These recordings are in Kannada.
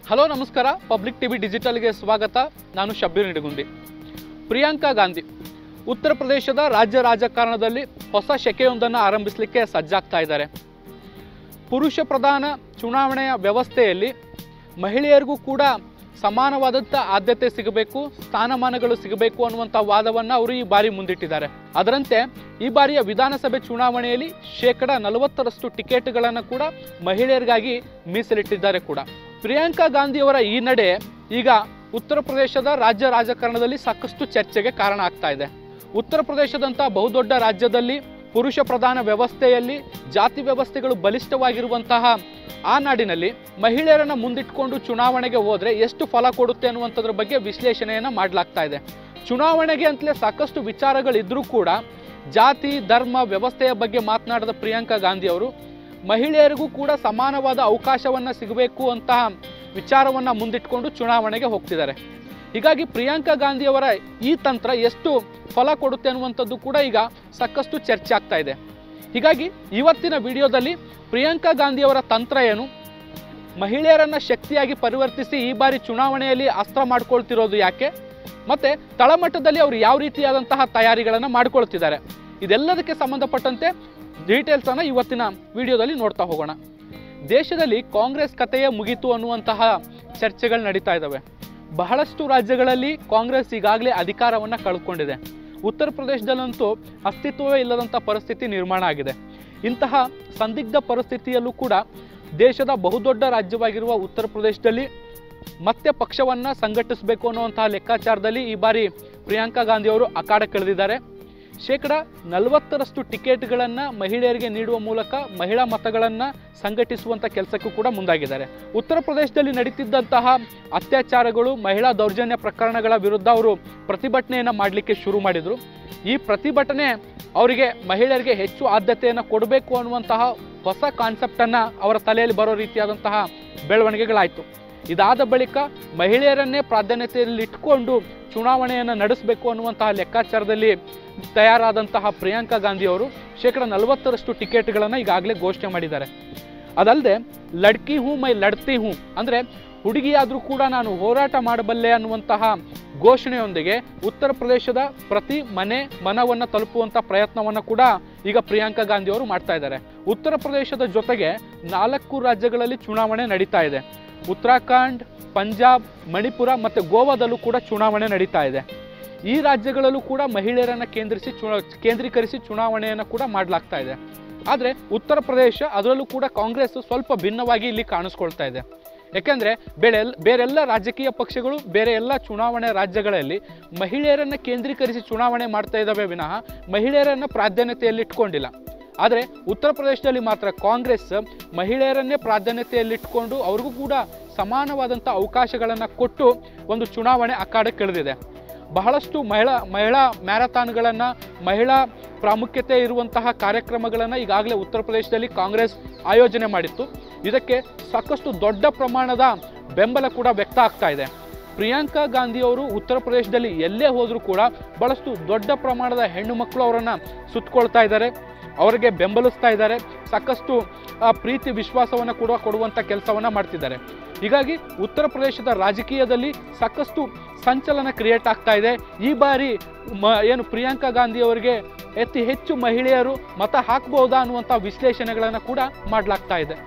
ಹಲೋ ನಮಸ್ಕಾರ, ಪಬ್ಲಿಕ್ ಟಿವಿ ಡಿಜಿಟಲ್ಗೆ ಸ್ವಾಗತ. ನಾನು ಶಬ್ಬೀರ್ ನಿಡಗುಂದಿ. ಪ್ರಿಯಾಂಕಾ ಗಾಂಧಿ ಉತ್ತರ ಪ್ರದೇಶದ ರಾಜ್ಯ ರಾಜಕಾರಣದಲ್ಲಿ ಹೊಸ ಶಕೆಯೊಂದನ್ನು ಆರಂಭಿಸಲಿಕ್ಕೆ ಸಜ್ಜಾಗ್ತಾ ಇದ್ದಾರೆ. ಪುರುಷ ಪ್ರಧಾನ ಚುನಾವಣೆಯ ವ್ಯವಸ್ಥೆಯಲ್ಲಿ ಮಹಿಳೆಯರಿಗೂ ಕೂಡ ಸಮಾನವಾದಂಥ ಆದ್ಯತೆ ಸಿಗಬೇಕು, ಸ್ಥಾನಮಾನಗಳು ಸಿಗಬೇಕು ಅನ್ನುವಂಥ ವಾದವನ್ನು ಅವರು ಈ ಬಾರಿ ಮುಂದಿಟ್ಟಿದ್ದಾರೆ. ಅದರಂತೆ ಈ ಬಾರಿಯ ವಿಧಾನಸಭೆ ಚುನಾವಣೆಯಲ್ಲಿ 40% ಟಿಕೆಟ್ಗಳನ್ನು ಕೂಡ ಮಹಿಳೆಯರಿಗಾಗಿ ಮೀಸಲಿಟ್ಟಿದ್ದಾರೆ ಕೂಡ. ಪ್ರಿಯಾಂಕಾ ಗಾಂಧಿಯವರ ಈ ನಡೆ ಈಗ ಉತ್ತರ ಪ್ರದೇಶದ ರಾಜ್ಯ ರಾಜಕಾರಣದಲ್ಲಿ ಸಾಕಷ್ಟು ಚರ್ಚೆಗೆ ಕಾರಣ ಆಗ್ತಾ ಇದೆ. ಉತ್ತರ ಪ್ರದೇಶದಂಥ ಬಹುದೊಡ್ಡ ರಾಜ್ಯದಲ್ಲಿ ಪುರುಷ ಪ್ರಧಾನ ವ್ಯವಸ್ಥೆಯಲ್ಲಿ ಜಾತಿ ವ್ಯವಸ್ಥೆಗಳು ಬಲಿಷ್ಠವಾಗಿರುವಂತಹ ಆ ನಾಡಿನಲ್ಲಿ ಮಹಿಳೆಯರನ್ನು ಮುಂದಿಟ್ಕೊಂಡು ಚುನಾವಣೆಗೆ ಹೋದರೆ ಎಷ್ಟು ಫಲ ಕೊಡುತ್ತೆ ಅನ್ನುವಂಥದ್ರ ಬಗ್ಗೆ ವಿಶ್ಲೇಷಣೆಯನ್ನು ಮಾಡಲಾಗ್ತಾ ಇದೆ. ಚುನಾವಣೆಗೆ ಅಂತಲೇ ಸಾಕಷ್ಟು ವಿಚಾರಗಳಿದ್ರೂ ಕೂಡ ಜಾತಿ ಧರ್ಮ ವ್ಯವಸ್ಥೆಯ ಬಗ್ಗೆ ಮಾತನಾಡಿದ ಪ್ರಿಯಾಂಕಾ ಗಾಂಧಿ ಅವರು ಮಹಿಳೆಯರಿಗೂ ಕೂಡ ಸಮಾನವಾದ ಅವಕಾಶವನ್ನು ಸಿಗಬೇಕು ಅಂತಹ ವಿಚಾರವನ್ನು ಮುಂದಿಟ್ಕೊಂಡು ಚುನಾವಣೆಗೆ ಹೋಗ್ತಿದ್ದಾರೆ. ಹೀಗಾಗಿ ಪ್ರಿಯಾಂಕಾ ಗಾಂಧಿಯವರ ಈ ತಂತ್ರ ಎಷ್ಟು ಫಲ ಕೊಡುತ್ತೆ ಅನ್ನುವಂಥದ್ದು ಕೂಡ ಈಗ ಸಾಕಷ್ಟು ಚರ್ಚೆ ಆಗ್ತಾ ಇದೆ. ಹೀಗಾಗಿ ಇವತ್ತಿನ ವಿಡಿಯೋದಲ್ಲಿ ಪ್ರಿಯಾಂಕಾ ಗಾಂಧಿಯವರ ತಂತ್ರ ಏನು, ಮಹಿಳೆಯರನ್ನು ಶಕ್ತಿಯಾಗಿ ಪರಿವರ್ತಿಸಿ ಈ ಬಾರಿ ಚುನಾವಣೆಯಲ್ಲಿ ಅಸ್ತ್ರ ಮಾಡ್ಕೊಳ್ತಿರೋದು ಯಾಕೆ, ಮತ್ತು ತಳಮಟ್ಟದಲ್ಲಿ ಅವರು ಯಾವ ರೀತಿಯಾದಂತಹ ತಯಾರಿಗಳನ್ನು ಮಾಡ್ಕೊಳ್ತಿದ್ದಾರೆ, ಇದೆಲ್ಲದಕ್ಕೆ ಸಂಬಂಧಪಟ್ಟಂತೆ ಡೀಟೇಲ್ಸನ್ನು ಇವತ್ತಿನ ವಿಡಿಯೋದಲ್ಲಿ ನೋಡ್ತಾ ಹೋಗೋಣ. ದೇಶದಲ್ಲಿ ಕಾಂಗ್ರೆಸ್ ಕಥೆಯೇ ಮುಗೀತು ಅನ್ನುವಂತಹ ಚರ್ಚೆಗಳು ನಡೀತಾ ಇದ್ದಾವೆ. ಬಹಳಷ್ಟು ರಾಜ್ಯಗಳಲ್ಲಿ ಕಾಂಗ್ರೆಸ್ ಈಗಾಗಲೇ ಅಧಿಕಾರವನ್ನು ಕಳ್ಕೊಂಡಿದೆ. ಉತ್ತರ ಪ್ರದೇಶದಲ್ಲಂತೂ ಅಸ್ತಿತ್ವವೇ ಇಲ್ಲದಂಥ ಪರಿಸ್ಥಿತಿ ನಿರ್ಮಾಣ ಆಗಿದೆ. ಇಂತಹ ಸಂದಿಗ್ಧ ಪರಿಸ್ಥಿತಿಯಲ್ಲೂ ಕೂಡ ದೇಶದ ಬಹುದೊಡ್ಡ ರಾಜ್ಯವಾಗಿರುವ ಉತ್ತರ ಪ್ರದೇಶದಲ್ಲಿ ಮತ್ತೆ ಪಕ್ಷವನ್ನು ಸಂಘಟಿಸಬೇಕು ಅನ್ನುವಂತಹ ಲೆಕ್ಕಾಚಾರದಲ್ಲಿ ಈ ಬಾರಿ ಪ್ರಿಯಾಂಕಾ ಗಾಂಧಿಯವರು ಅಖಾಡಕ್ಕಿಳಿದಿದ್ದಾರೆ. 40% ಟಿಕೆಟ್ಗಳನ್ನು ಮಹಿಳೆಯರಿಗೆ ನೀಡುವ ಮೂಲಕ ಮಹಿಳಾ ಮತಗಳನ್ನು ಸಂಘಟಿಸುವಂಥ ಕೆಲಸಕ್ಕೂ ಕೂಡ ಮುಂದಾಗಿದ್ದಾರೆ. ಉತ್ತರ ಪ್ರದೇಶದಲ್ಲಿ ನಡೀತಿದ್ದಂತಹ ಅತ್ಯಾಚಾರಗಳು, ಮಹಿಳಾ ದೌರ್ಜನ್ಯ ಪ್ರಕರಣಗಳ ವಿರುದ್ಧ ಅವರು ಪ್ರತಿಭಟನೆಯನ್ನು ಮಾಡಲಿಕ್ಕೆ ಶುರು ಮಾಡಿದರು. ಈ ಪ್ರತಿಭಟನೆ ಅವರಿಗೆ ಮಹಿಳೆಯರಿಗೆ ಹೆಚ್ಚು ಆದ್ಯತೆಯನ್ನು ಕೊಡಬೇಕು ಅನ್ನುವಂತಹ ಹೊಸ ಕಾನ್ಸೆಪ್ಟನ್ನು ಅವರ ತಲೆಯಲ್ಲಿ ಬರೋ ರೀತಿಯಾದಂತಹ ಬೆಳವಣಿಗೆಗಳಾಯಿತು. ಇದಾದ ಬಳಿಕ ಮಹಿಳೆಯರನ್ನೇ ಪ್ರಾಧಾನ್ಯತೆಯಲ್ಲಿ ಇಟ್ಕೊಂಡು ಚುನಾವಣೆಯನ್ನು ನಡೆಸಬೇಕು ಅನ್ನುವಂತಹ ಲೆಕ್ಕಾಚಾರದಲ್ಲಿ ತಯಾರಾದಂತಹ ಪ್ರಿಯಾಂಕಾ ಗಾಂಧಿಯವರು 40% ಟಿಕೆಟ್ಗಳನ್ನು ಈಗಾಗಲೇ ಘೋಷಣೆ ಮಾಡಿದ್ದಾರೆ. ಅದಲ್ಲದೆ ಲಡ್ಕಿ ಹೂ ಮೈ ಲಡ್ತಿ ಹೂ ಅಂದರೆ ಹುಡುಗಿಯಾದರೂ ಕೂಡ ನಾನು ಹೋರಾಟ ಮಾಡಬಲ್ಲೆ ಅನ್ನುವಂತಹ ಘೋಷಣೆಯೊಂದಿಗೆ ಉತ್ತರ ಪ್ರದೇಶದ ಪ್ರತಿ ಮನವನ್ನು ತಲುಪುವಂಥ ಪ್ರಯತ್ನವನ್ನು ಕೂಡ ಈಗ ಪ್ರಿಯಾಂಕಾ ಗಾಂಧಿಯವರು ಮಾಡ್ತಾ ಇದ್ದಾರೆ. ಉತ್ತರ ಪ್ರದೇಶದ ಜೊತೆಗೆ 4 ರಾಜ್ಯಗಳಲ್ಲಿ ಚುನಾವಣೆ ನಡೀತಾ ಇದೆ. ಉತ್ತರಾಖಂಡ್, ಪಂಜಾಬ್, ಮಣಿಪುರ ಮತ್ತು ಗೋವಾದಲ್ಲೂ ಕೂಡ ಚುನಾವಣೆ ನಡೀತಾ ಇದೆ. ಈ ರಾಜ್ಯಗಳಲ್ಲೂ ಕೂಡ ಮಹಿಳೆಯರನ್ನು ಕೇಂದ್ರೀಕರಿಸಿ ಚುನಾವಣೆಯನ್ನು ಕೂಡ ಮಾಡಲಾಗ್ತಾ ಇದೆ. ಆದರೆ ಉತ್ತರ ಪ್ರದೇಶ ಅದರಲ್ಲೂ ಕೂಡ ಕಾಂಗ್ರೆಸ್ ಸ್ವಲ್ಪ ಭಿನ್ನವಾಗಿ ಇಲ್ಲಿ ಕಾಣಿಸ್ಕೊಳ್ತಾ ಇದೆ. ಯಾಕೆಂದರೆ ಬೇರೆಲ್ಲ ರಾಜಕೀಯ ಪಕ್ಷಗಳು ಬೇರೆ ಎಲ್ಲ ಚುನಾವಣೆ ರಾಜ್ಯಗಳಲ್ಲಿ ಮಹಿಳೆಯರನ್ನು ಕೇಂದ್ರೀಕರಿಸಿ ಚುನಾವಣೆ ಮಾಡ್ತಾ ಇದ್ದಾವೆ ವಿನಃ ಮಹಿಳೆಯರನ್ನು ಪ್ರಾಧಾನ್ಯತೆಯಲ್ಲಿ ಇಟ್ಕೊಂಡಿಲ್ಲ. ಆದರೆ ಉತ್ತರ ಪ್ರದೇಶದಲ್ಲಿ ಮಾತ್ರ ಕಾಂಗ್ರೆಸ್ ಮಹಿಳೆಯರನ್ನೇ ಪ್ರಾಧಾನ್ಯತೆಯಲ್ಲಿಟ್ಕೊಂಡು ಅವ್ರಿಗೂ ಕೂಡ ಸಮಾನವಾದಂಥ ಅವಕಾಶಗಳನ್ನು ಕೊಟ್ಟು ಒಂದು ಚುನಾವಣೆ ಅಖಾಡಕ್ಕಿಳಿದಿದೆ. ಬಹಳಷ್ಟು ಮಹಿಳಾ ಮ್ಯಾರಥಾನ್ಗಳನ್ನು, ಮಹಿಳಾ ಪ್ರಾಮುಖ್ಯತೆ ಇರುವಂತಹ ಕಾರ್ಯಕ್ರಮಗಳನ್ನು ಈಗಾಗಲೇ ಉತ್ತರ ಪ್ರದೇಶದಲ್ಲಿ ಕಾಂಗ್ರೆಸ್ ಆಯೋಜನೆ ಮಾಡಿತ್ತು. ಇದಕ್ಕೆ ಸಾಕಷ್ಟು ದೊಡ್ಡ ಪ್ರಮಾಣದ ಬೆಂಬಲ ಕೂಡ ವ್ಯಕ್ತ ಆಗ್ತಾ ಇದೆ. ಪ್ರಿಯಾಂಕಾ ಗಾಂಧಿಯವರು ಉತ್ತರ ಪ್ರದೇಶದಲ್ಲಿ ಎಲ್ಲೇ ಹೋದರೂ ಕೂಡ ಬಹಳಷ್ಟು ದೊಡ್ಡ ಪ್ರಮಾಣದ ಹೆಣ್ಣು ಮಕ್ಕಳು ಅವರನ್ನು ಸುತ್ತಕೊಳ್ತಾ ಇದ್ದಾರೆ, ಅವರಿಗೆ ಬೆಂಬಲಿಸ್ತಾ ಇದ್ದಾರೆ, ಸಾಕಷ್ಟು ಪ್ರೀತಿ ವಿಶ್ವಾಸವನ್ನು ಕೂಡ ಕೊಡುವಂಥ ಕೆಲಸವನ್ನು ಮಾಡ್ತಿದ್ದಾರೆ. ಹೀಗಾಗಿ ಉತ್ತರ ಪ್ರದೇಶದ ರಾಜಕೀಯದಲ್ಲಿ ಸಾಕಷ್ಟು ಸಂಚಲನ ಕ್ರಿಯೇಟ್ ಆಗ್ತಾ ಇದೆ. ಈ ಬಾರಿ ಏನು ಪ್ರಿಯಾಂಕಾ ಗಾಂಧಿಯವರಿಗೆ ಹೆಚ್ಚು ಮಹಿಳೆಯರು ಮತ ಹಾಕ್ಬಹುದಾ ಅನ್ನುವಂಥ ವಿಶ್ಲೇಷಣೆಗಳನ್ನು ಕೂಡ ಮಾಡಲಾಗ್ತಾ ಇದೆ.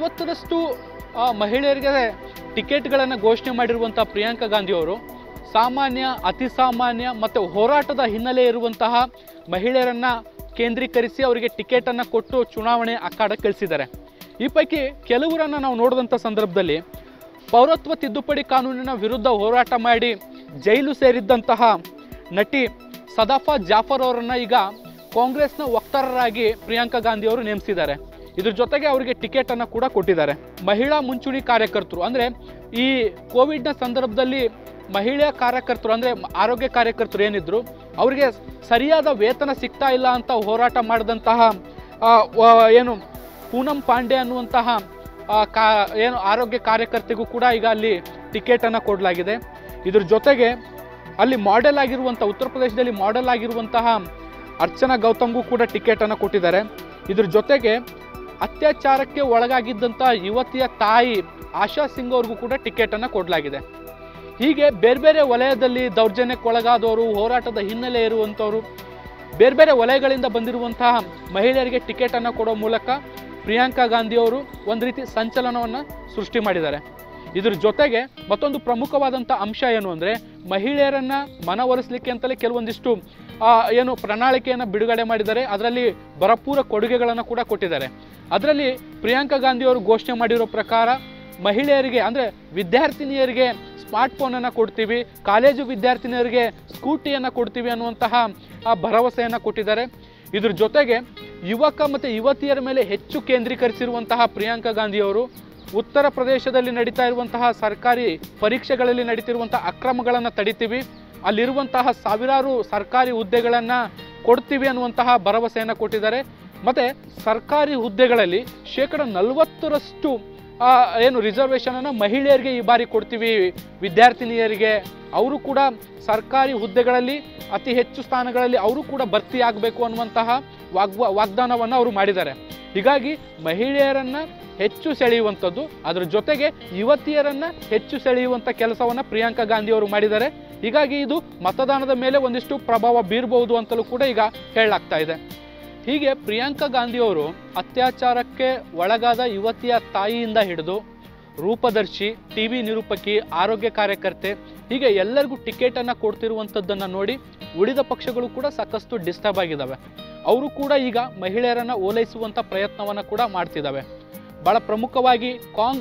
40% ಮಹಿಳೆಯರಿಗೆ ಟಿಕೆಟ್ಗಳನ್ನು ಘೋಷಣೆ ಮಾಡಿರುವಂಥ ಪ್ರಿಯಾಂಕಾ ಗಾಂಧಿಯವರು ಸಾಮಾನ್ಯ, ಅತಿ ಸಾಮಾನ್ಯ ಮತ್ತು ಹೋರಾಟದ ಹಿನ್ನೆಲೆ ಇರುವಂತಹ ಮಹಿಳೆಯರನ್ನು ಕೇಂದ್ರೀಕರಿಸಿ ಅವರಿಗೆ ಟಿಕೆಟನ್ನು ಕೊಟ್ಟು ಚುನಾವಣೆ ಅಖಾಡಕ್ಕೆ ಇಳಿಸಿದ್ದಾರೆ. ಈ ಪೈಕಿ ಕೆಲವರನ್ನು ನಾವು ನೋಡಿದಂಥ ಸಂದರ್ಭದಲ್ಲಿ ಪೌರತ್ವ ತಿದ್ದುಪಡಿ ಕಾನೂನಿನ ವಿರುದ್ಧ ಹೋರಾಟ ಮಾಡಿ ಜೈಲು ಸೇರಿದ್ದಂತಹ ನಟಿ ಸದಾಫಾ ಜಾಫರ್ ಅವರನ್ನು ಈಗ ಕಾಂಗ್ರೆಸ್ನ ವಕ್ತಾರರಾಗಿ ಪ್ರಿಯಾಂಕಾ ಗಾಂಧಿಯವರು ನೇಮಿಸಿದ್ದಾರೆ. ಇದ್ರ ಜೊತೆಗೆ ಅವರಿಗೆ ಟಿಕೆಟನ್ನು ಕೂಡ ಕೊಟ್ಟಿದ್ದಾರೆ. ಮಹಿಳಾ ಮುಂಚೂಣಿ ಕಾರ್ಯಕರ್ತರು ಅಂದರೆ ಈ ಕೋವಿಡ್ನ ಸಂದರ್ಭದಲ್ಲಿ ಮಹಿಳಾ ಕಾರ್ಯಕರ್ತರು ಅಂದರೆ ಆರೋಗ್ಯ ಕಾರ್ಯಕರ್ತರು ಏನಿದ್ರು ಅವರಿಗೆ ಸರಿಯಾದ ವೇತನ ಸಿಗ್ತಾ ಇಲ್ಲ ಅಂತ ಹೋರಾಟ ಮಾಡಿದಂತಹ ಏನು ಪೂನಂ ಪಾಂಡೆ ಅನ್ನುವಂತಹ ಆರೋಗ್ಯ ಕಾರ್ಯಕರ್ತೆಗೂ ಕೂಡ ಈಗ ಅಲ್ಲಿ ಟಿಕೆಟನ್ನು ಕೊಡಲಾಗಿದೆ. ಇದ್ರ ಜೊತೆಗೆ ಅಲ್ಲಿ ಮಾಡೆಲ್ ಆಗಿರುವಂಥ ಉತ್ತರ ಪ್ರದೇಶದಲ್ಲಿ ಮಾಡೆಲ್ ಆಗಿರುವಂತಹ ಅರ್ಚನಾ ಗೌತಮ್ಗೂ ಕೂಡ ಟಿಕೆಟನ್ನು ಕೊಟ್ಟಿದ್ದಾರೆ. ಇದ್ರ ಜೊತೆಗೆ ಅತ್ಯಾಚಾರಕ್ಕೆ ಒಳಗಾಗಿದ್ದಂಥ ಯುವತಿಯ ತಾಯಿ ಆಶಾ ಸಿಂಗ್ ಅವ್ರಿಗೂ ಕೂಡ ಟಿಕೆಟನ್ನು ಕೊಡಲಾಗಿದೆ. ಹೀಗೆ ಬೇರೆ ಬೇರೆ ವಲಯದಲ್ಲಿ ದೌರ್ಜನ್ಯಕ್ಕೊಳಗಾದವರು, ಹೋರಾಟದ ಹಿನ್ನೆಲೆ ಇರುವಂಥವರು, ಬೇರೆ ಬೇರೆ ವಲಯಗಳಿಂದ ಬಂದಿರುವಂತಹ ಮಹಿಳೆಯರಿಗೆ ಟಿಕೆಟನ್ನು ಕೊಡೋ ಮೂಲಕ ಪ್ರಿಯಾಂಕಾ ಗಾಂಧಿಯವರು ಒಂದು ರೀತಿ ಸಂಚಲನವನ್ನು ಸೃಷ್ಟಿ ಮಾಡಿದ್ದಾರೆ. ಇದ್ರ ಜೊತೆಗೆ ಮತ್ತೊಂದು ಪ್ರಮುಖವಾದಂಥ ಅಂಶ ಏನು ಅಂದರೆ, ಮಹಿಳೆಯರನ್ನು ಮನವೊಲಿಸಲಿಕ್ಕೆ ಅಂತಲೇ ಕೆಲವೊಂದಿಷ್ಟು ಏನು ಪ್ರಣಾಳಿಕೆಯನ್ನು ಬಿಡುಗಡೆ ಮಾಡಿದ್ದಾರೆ. ಅದರಲ್ಲಿ ಭರಪೂರ ಕೊಡುಗೆಗಳನ್ನು ಕೂಡ ಕೊಟ್ಟಿದ್ದಾರೆ. ಅದರಲ್ಲಿ ಪ್ರಿಯಾಂಕಾ ಗಾಂಧಿಯವರು ಘೋಷಣೆ ಮಾಡಿರೋ ಪ್ರಕಾರ ಮಹಿಳೆಯರಿಗೆ ಅಂದರೆ ವಿದ್ಯಾರ್ಥಿನಿಯರಿಗೆ ಸ್ಮಾರ್ಟ್ಫೋನನ್ನು ಕೊಡ್ತೀವಿ, ಕಾಲೇಜು ವಿದ್ಯಾರ್ಥಿನಿಯರಿಗೆ ಸ್ಕೂಟಿಯನ್ನು ಕೊಡ್ತೀವಿ ಅನ್ನುವಂತಹ ಭರವಸೆಯನ್ನು ಕೊಟ್ಟಿದ್ದಾರೆ. ಇದ್ರ ಜೊತೆಗೆ ಯುವಕ ಮತ್ತು ಯುವತಿಯರ ಮೇಲೆ ಹೆಚ್ಚು ಕೇಂದ್ರೀಕರಿಸಿರುವಂತಹ ಪ್ರಿಯಾಂಕಾ ಗಾಂಧಿಯವರು ಉತ್ತರ ಪ್ರದೇಶದಲ್ಲಿ ನಡೀತಾ ಇರುವಂತಹ ಸರ್ಕಾರಿ ಪರೀಕ್ಷೆಗಳಲ್ಲಿ ನಡೀತಿರುವಂತಹ ಅಕ್ರಮಗಳನ್ನು ತಡಿತೀವಿ, ಅಲ್ಲಿರುವಂತಹ ಸಾವಿರಾರು ಸರ್ಕಾರಿ ಹುದ್ದೆಗಳನ್ನು ಕೊಡ್ತೀವಿ ಅನ್ನುವಂತಹ ಭರವಸೆಯನ್ನು ಕೊಟ್ಟಿದ್ದಾರೆ. ಮತ್ತು ಸರ್ಕಾರಿ ಹುದ್ದೆಗಳಲ್ಲಿ 40% ಏನು ರಿಸರ್ವೇಷನನ್ನು ಮಹಿಳೆಯರಿಗೆ ಈ ಬಾರಿ ಕೊಡ್ತೀವಿ, ವಿದ್ಯಾರ್ಥಿನಿಯರಿಗೆ ಅವರು ಕೂಡ ಸರ್ಕಾರಿ ಹುದ್ದೆಗಳಲ್ಲಿ ಅತಿ ಹೆಚ್ಚು ಸ್ಥಾನಗಳಲ್ಲಿ ಅವರು ಕೂಡ ಭರ್ತಿ ಆಗಬೇಕು ಅನ್ನುವಂತಹ ವಾಗ್ದಾನವನ್ನು ಅವರು ಮಾಡಿದ್ದಾರೆ. ಹೀಗಾಗಿ ಮಹಿಳೆಯರನ್ನು ಹೆಚ್ಚು ಸೆಳೆಯುವಂಥದ್ದು, ಅದರ ಜೊತೆಗೆ ಯುವತಿಯರನ್ನು ಹೆಚ್ಚು ಸೆಳೆಯುವಂಥ ಕೆಲಸವನ್ನು ಪ್ರಿಯಾಂಕಾ ಗಾಂಧಿಯವರು ಮಾಡಿದ್ದಾರೆ. ಹೀಗಾಗಿ ಇದು ಮತದಾನದ ಮೇಲೆ ಒಂದಿಷ್ಟು ಪ್ರಭಾವ ಬೀರಬಹುದು ಅಂತಲೂ ಕೂಡ ಈಗ ಹೇಳಲಾಗ್ತಾ ಇದೆ. ಹೀಗೆ ಪ್ರಿಯಾಂಕಾ ಗಾಂಧಿಯವರು ಅತ್ಯಾಚಾರಕ್ಕೆ ಒಳಗಾದ ಯುವತಿಯ ತಾಯಿಯಿಂದ ಹಿಡಿದು ರೂಪದರ್ಶಿ, ಟಿವಿ ನಿರೂಪಕಿ, ಆರೋಗ್ಯ ಕಾರ್ಯಕರ್ತೆ, ಹೀಗೆ ಎಲ್ಲರಿಗೂ ಟಿಕೆಟನ್ನು ಕೊಡ್ತಿರುವಂಥದ್ದನ್ನು ನೋಡಿ ಉಳಿದ ಪಕ್ಷಗಳು ಕೂಡ ಸಾಕಷ್ಟು ಡಿಸ್ಟರ್ಬ್ ಆಗಿದ್ದಾವೆ. ಅವರು ಕೂಡ ಈಗ ಮಹಿಳೆಯರನ್ನು ಓಲೈಸುವಂಥ ಪ್ರಯತ್ನವನ್ನು ಕೂಡ ಮಾಡ್ತಿದ್ದಾವೆ. ಭಾಳ ಪ್ರಮುಖವಾಗಿ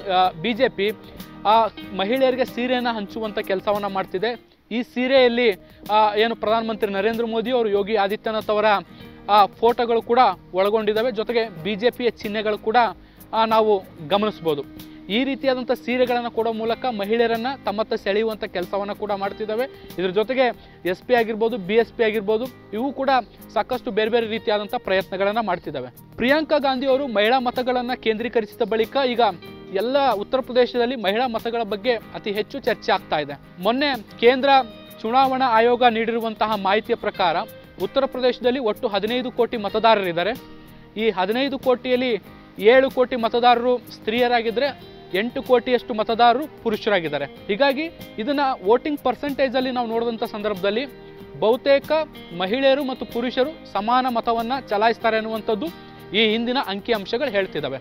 BJP ಮಹಿಳೆಯರಿಗೆ ಸೀರೆಯನ್ನು ಹಂಚುವಂಥ ಕೆಲಸವನ್ನು ಮಾಡ್ತಿದೆ. ಈ ಸೀರೆಯಲ್ಲಿ ಏನು ಪ್ರಧಾನಮಂತ್ರಿ ನರೇಂದ್ರ ಮೋದಿ ಅವರು ಯೋಗಿ ಆದಿತ್ಯನಾಥ್ ಅವರ ಫೋಟೋಗಳು ಕೂಡ ಒಳಗೊಂಡಿದ್ದಾವೆ. ಜೊತೆಗೆ BJPಯ ಚಿಹ್ನೆಗಳು ಕೂಡ ನಾವು ಗಮನಿಸ್ಬೋದು. ಈ ರೀತಿಯಾದಂಥ ಸೀರೆಗಳನ್ನು ಕೊಡೋ ಮೂಲಕ ಮಹಿಳೆಯರನ್ನು ತಮ್ಮತ್ತ ಸೆಳೆಯುವಂಥ ಕೆಲಸವನ್ನು ಕೂಡ ಮಾಡ್ತಿದ್ದಾವೆ. ಇದ್ರ ಜೊತೆಗೆ SP ಆಗಿರ್ಬೋದು, BSP ಆಗಿರ್ಬೋದು, ಇವು ಕೂಡ ಸಾಕಷ್ಟು ಬೇರೆ ಬೇರೆ ರೀತಿಯಾದಂಥ ಪ್ರಯತ್ನಗಳನ್ನು ಮಾಡ್ತಿದ್ದಾವೆ. ಪ್ರಿಯಾಂಕಾ ಗಾಂಧಿಯವರು ಮಹಿಳಾ ಮತಗಳನ್ನು ಕೇಂದ್ರೀಕರಿಸಿದ ಬಳಿಕ ಈಗ ಎಲ್ಲ ಉತ್ತರ ಪ್ರದೇಶದಲ್ಲಿ ಮಹಿಳಾ ಮತಗಳ ಬಗ್ಗೆ ಅತಿ ಹೆಚ್ಚು ಚರ್ಚೆ ಆಗ್ತಾ ಇದೆ. ಮೊನ್ನೆ ಕೇಂದ್ರ ಚುನಾವಣಾ ಆಯೋಗ ನೀಡಿರುವಂತಹ ಮಾಹಿತಿಯ ಪ್ರಕಾರ ಉತ್ತರ ಪ್ರದೇಶದಲ್ಲಿ ಒಟ್ಟು 15 ಕೋಟಿ ಮತದಾರರಿದ್ದಾರೆ. ಈ 15 ಕೋಟಿಯಲ್ಲಿ 7 ಕೋಟಿ ಮತದಾರರು ಸ್ತ್ರೀಯರಾಗಿದ್ದರೆ 8 ಕೋಟಿಯಷ್ಟು ಮತದಾರರು ಪುರುಷರಾಗಿದ್ದಾರೆ. ಹೀಗಾಗಿ ಇದನ್ನು ವೋಟಿಂಗ್ ಪರ್ಸೆಂಟೇಜಲ್ಲಿ ನಾವು ನೋಡಿದಂಥ ಸಂದರ್ಭದಲ್ಲಿ ಬಹುತೇಕ ಮಹಿಳೆಯರು ಮತ್ತು ಪುರುಷರು ಸಮಾನ ಮತವನ್ನು ಚಲಾಯಿಸ್ತಾರೆ ಅನ್ನುವಂಥದ್ದು ಈ ಹಿಂದಿನ ಅಂಕಿಅಂಶಗಳು ಹೇಳ್ತಿದ್ದಾವೆ.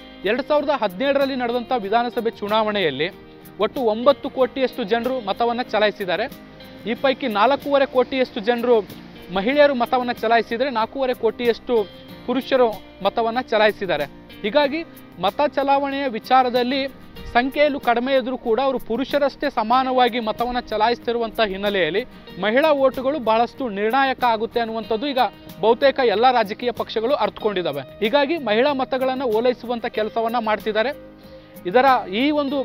2017ರಲ್ಲಿ ನಡೆದಂಥ ವಿಧಾನಸಭೆ ಚುನಾವಣೆಯಲ್ಲಿ ಒಟ್ಟು 9 ಕೋಟಿಯಷ್ಟು ಜನರು ಮತವನ್ನು ಚಲಾಯಿಸಿದ್ದಾರೆ. ಈ ಪೈಕಿ 4.5 ಕೋಟಿಯಷ್ಟು ಜನರು ಮಹಿಳೆಯರು ಮತವನ್ನು ಚಲಾಯಿಸಿದರೆ 4.5 ಕೋಟಿಯಷ್ಟು ಪುರುಷರು ಮತವನ್ನು ಚಲಾಯಿಸಿದ್ದಾರೆ. ಹೀಗಾಗಿ ಮತ ಚಲಾವಣೆಯ ವಿಚಾರದಲ್ಲಿ ಸಂಖ್ಯೆಯಲ್ಲೂ ಕಡಿಮೆ ಇದ್ದರೂ ಕೂಡ ಅವರು ಪುರುಷರಷ್ಟೇ ಸಮಾನವಾಗಿ ಮತವನ್ನು ಚಲಾಯಿಸ್ತಿರುವಂಥ ಹಿನ್ನೆಲೆಯಲ್ಲಿ ಮಹಿಳಾ ಓಟುಗಳು ಬಹಳಷ್ಟು ನಿರ್ಣಾಯಕ ಆಗುತ್ತೆ ಅನ್ನುವಂಥದ್ದು ಈಗ ಬಹುತೇಕ ಎಲ್ಲ ರಾಜಕೀಯ ಪಕ್ಷಗಳು ಅರ್ಥಕೊಂಡಿದ್ದಾವೆ. ಹೀಗಾಗಿ ಮಹಿಳಾ ಮತಗಳನ್ನು ಓಲೈಸುವಂಥ ಕೆಲಸವನ್ನು ಮಾಡ್ತಿದ್ದಾರೆ. ಇದರ ಈ ಒಂದು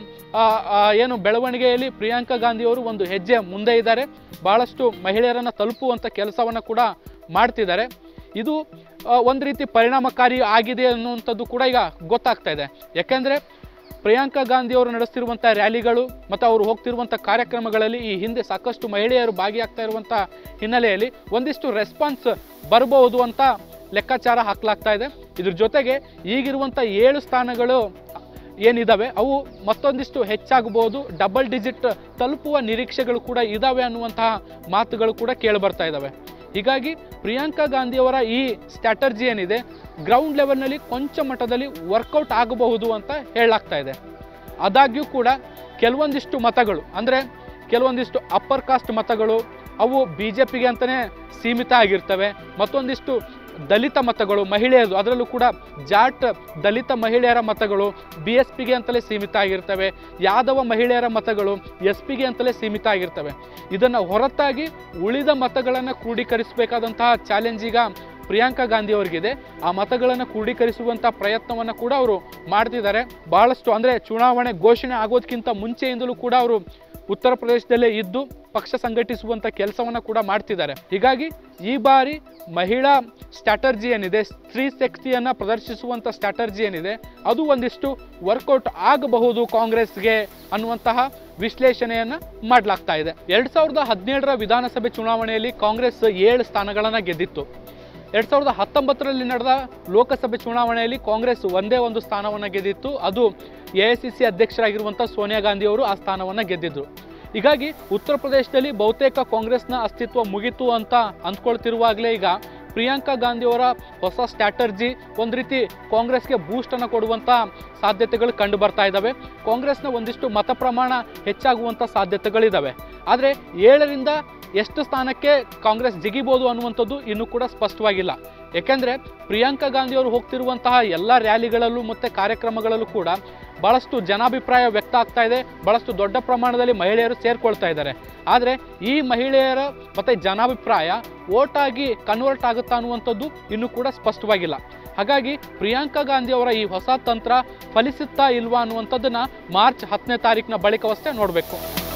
ಏನು ಬೆಳವಣಿಗೆಯಲ್ಲಿ ಪ್ರಿಯಾಂಕಾ ಗಾಂಧಿಯವರು ಒಂದು ಹೆಜ್ಜೆ ಮುಂದೆ ಇದ್ದಾರೆ. ಬಹಳಷ್ಟು ಮಹಿಳೆಯರನ್ನು ತಲುಪುವಂಥ ಕೆಲಸವನ್ನು ಕೂಡ ಮಾಡ್ತಿದ್ದಾರೆ. ಇದು ಒಂದು ರೀತಿ ಪರಿಣಾಮಕಾರಿ ಆಗಿದೆ ಅನ್ನುವಂಥದ್ದು ಕೂಡ ಈಗ ಗೊತ್ತಾಗ್ತಾ ಇದೆ. ಯಾಕೆಂದರೆ ಪ್ರಿಯಾಂಕಾ ಗಾಂಧಿಯವರು ನಡೆಸ್ತಿರುವಂಥ ರ್ಯಾಲಿಗಳು ಮತ್ತು ಅವರು ಹೋಗ್ತಿರುವಂಥ ಕಾರ್ಯಕ್ರಮಗಳಲ್ಲಿ ಈ ಹಿಂದೆ ಸಾಕಷ್ಟು ಮಹಿಳೆಯರು ಭಾಗಿಯಾಗ್ತಾ ಇರುವಂಥ ಹಿನ್ನೆಲೆಯಲ್ಲಿ ಒಂದಿಷ್ಟು ರೆಸ್ಪಾನ್ಸ್ ಬರಬಹುದು ಅಂತ ಲೆಕ್ಕಾಚಾರ ಹಾಕಲಾಗ್ತಾ ಇದೆ. ಇದ್ರ ಜೊತೆಗೆ ಈಗಿರುವಂಥ 7 ಸ್ಥಾನಗಳು ಏನಿದ್ದಾವೆ ಅವು ಮತ್ತೊಂದಿಷ್ಟು ಹೆಚ್ಚಾಗಬಹುದು, ಡಬಲ್ ಡಿಜಿಟ್ ತಲುಪುವ ನಿರೀಕ್ಷೆಗಳು ಕೂಡ ಇದ್ದಾವೆ ಅನ್ನುವಂತಹ ಮಾತುಗಳು ಕೂಡ ಕೇಳಿಬರ್ತಾ ಇದ್ದಾವೆ. ಹೀಗಾಗಿ ಪ್ರಿಯಾಂಕಾ ಗಾಂಧಿಯವರ ಈ ಸ್ಟ್ರಾಟರ್ಜಿ ಏನಿದೆ ಗ್ರೌಂಡ್ ಲೆವೆಲ್ನಲ್ಲಿ ಕೊಂಚ ಮಟ್ಟದಲ್ಲಿ ವರ್ಕೌಟ್ ಆಗಬಹುದು ಅಂತ ಹೇಳಲಾಗ್ತಾ ಇದೆ. ಆದಾಗ್ಯೂ ಕೂಡ ಕೆಲವೊಂದಿಷ್ಟು ಮತಗಳು ಅಂದರೆ ಕೆಲವೊಂದಿಷ್ಟು ಅಪ್ಪರ್ ಕಾಸ್ಟ್ ಮತಗಳು ಅವು BJPಗೆ ಅಂತಲೇ ಸೀಮಿತ ಆಗಿರ್ತವೆ. ಮತ್ತೊಂದಿಷ್ಟು ದಲಿತ ಮತಗಳು ಮಹಿಳೆಯರು, ಅದರಲ್ಲೂ ಕೂಡ ಜಾಟ್ ದಲಿತ ಮಹಿಳೆಯರ ಮತಗಳು BSPಗೆ ಅಂತಲೇ ಸೀಮಿತ ಆಗಿರ್ತವೆ. ಯಾದವ ಮಹಿಳೆಯರ ಮತಗಳು SPಗೆ ಅಂತಲೇ ಸೀಮಿತ ಆಗಿರ್ತವೆ. ಇದನ್ನು ಹೊರತಾಗಿ ಉಳಿದ ಮತಗಳನ್ನು ಕ್ರೋಢೀಕರಿಸಬೇಕಾದಂತಹ ಚಾಲೆಂಜ್ ಈಗ ಪ್ರಿಯಾಂಕಾ ಗಾಂಧಿ ಅವರಿಗಿದೆ. ಆ ಮತಗಳನ್ನು ಕ್ರೋಢೀಕರಿಸುವಂಥ ಪ್ರಯತ್ನವನ್ನು ಕೂಡ ಅವರು ಮಾಡ್ತಿದ್ದಾರೆ. ಬಹಳಷ್ಟು ಅಂದರೆ ಚುನಾವಣೆ ಘೋಷಣೆ ಆಗೋದಕ್ಕಿಂತ ಮುಂಚೆಯಿಂದಲೂ ಕೂಡ ಅವರು ಉತ್ತರ ಪ್ರದೇಶದಲ್ಲೇ ಇದ್ದು ಪಕ್ಷ ಸಂಘಟಿಸುವಂಥ ಕೆಲಸವನ್ನು ಕೂಡ ಮಾಡ್ತಿದ್ದಾರೆ. ಹೀಗಾಗಿ ಈ ಬಾರಿ ಮಹಿಳಾ ಸ್ಟ್ರಾಟರ್ಜಿ ಏನಿದೆ, ಸ್ತ್ರೀ ಶಕ್ತಿಯನ್ನು ಪ್ರದರ್ಶಿಸುವಂಥ ಸ್ಟ್ರಾಟರ್ಜಿ ಏನಿದೆ ಅದು ಒಂದಿಷ್ಟು ವರ್ಕೌಟ್ ಆಗಬಹುದು ಕಾಂಗ್ರೆಸ್ಗೆ ಅನ್ನುವಂತಹ ವಿಶ್ಲೇಷಣೆಯನ್ನು ಮಾಡಲಾಗ್ತಾ ಇದೆ. 2017ರ ವಿಧಾನಸಭೆ ಚುನಾವಣೆಯಲ್ಲಿ ಕಾಂಗ್ರೆಸ್ 7 ಸ್ಥಾನಗಳನ್ನು ಗೆದ್ದಿತ್ತು. 2019ರಲ್ಲಿ ನಡೆದ ಲೋಕಸಭೆ ಚುನಾವಣೆಯಲ್ಲಿ ಕಾಂಗ್ರೆಸ್ ಒಂದೇ ಒಂದು ಸ್ಥಾನವನ್ನು ಗೆದ್ದಿತ್ತು. ಅದು AICC ಅಧ್ಯಕ್ಷರಾಗಿರುವಂಥ ಸೋನಿಯಾ ಗಾಂಧಿ ಅವರು ಆ ಸ್ಥಾನವನ್ನು ಗೆದ್ದಿದ್ರು. ಹೀಗಾಗಿ ಉತ್ತರ ಪ್ರದೇಶದಲ್ಲಿ ಬಹುತೇಕ ಕಾಂಗ್ರೆಸ್ನ ಅಸ್ತಿತ್ವ ಮುಗಿತು ಅಂತ ಅಂದ್ಕೊಳ್ತಿರುವಾಗಲೇ ಈಗ ಪ್ರಿಯಾಂಕಾ ಗಾಂಧಿಯವರ ಹೊಸ ಸ್ಟ್ರಾಟರ್ಜಿ ಒಂದು ರೀತಿ ಕಾಂಗ್ರೆಸ್ಗೆ ಬೂಸ್ಟನ್ನು ಕೊಡುವಂಥ ಸಾಧ್ಯತೆಗಳು ಕಂಡು ಬರ್ತಾ ಇದ್ದಾವೆ. ಕಾಂಗ್ರೆಸ್ನ ಒಂದಿಷ್ಟು ಮತ ಪ್ರಮಾಣ ಹೆಚ್ಚಾಗುವಂಥ ಸಾಧ್ಯತೆಗಳಿದ್ದಾವೆ. ಆದರೆ 7ರಿಂದ ಎಷ್ಟು ಸ್ಥಾನಕ್ಕೆ ಕಾಂಗ್ರೆಸ್ ಜಿಗಿಬೋದು ಅನ್ನುವಂಥದ್ದು ಇನ್ನೂ ಕೂಡ ಸ್ಪಷ್ಟವಾಗಿಲ್ಲ. ಏಕೆಂದರೆ ಪ್ರಿಯಾಂಕಾ ಗಾಂಧಿಯವರು ಹೋಗ್ತಿರುವಂತಹ ಎಲ್ಲ ರ್ಯಾಲಿಗಳಲ್ಲೂ ಮತ್ತು ಕಾರ್ಯಕ್ರಮಗಳಲ್ಲೂ ಕೂಡ ಭಾಳಷ್ಟು ಜನಾಭಿಪ್ರಾಯ ವ್ಯಕ್ತ ಆಗ್ತಾ ಇದೆ. ಭಾಳಷ್ಟು ದೊಡ್ಡ ಪ್ರಮಾಣದಲ್ಲಿ ಮಹಿಳೆಯರು ಸೇರ್ಕೊಳ್ತಾ ಇದ್ದಾರೆ. ಆದರೆ ಈ ಮಹಿಳೆಯರ ಮತ್ತು ಜನಾಭಿಪ್ರಾಯ ವೋಟಾಗಿ ಕನ್ವರ್ಟ್ ಆಗುತ್ತಾ ಅನ್ನುವಂಥದ್ದು ಇನ್ನೂ ಕೂಡ ಸ್ಪಷ್ಟವಾಗಿಲ್ಲ. ಹಾಗಾಗಿ ಪ್ರಿಯಾಂಕಾ ಗಾಂಧಿಯವರ ಈ ಹೊಸ ತಂತ್ರ ಫಲಿಸುತ್ತಾ ಇಲ್ವಾ ಅನ್ನುವಂಥದ್ದನ್ನು ಮಾರ್ಚ್ 10ನೇ ತಾರೀಕಿನ ಬಳಿಕವಷ್ಟೇ ನೋಡಬೇಕು.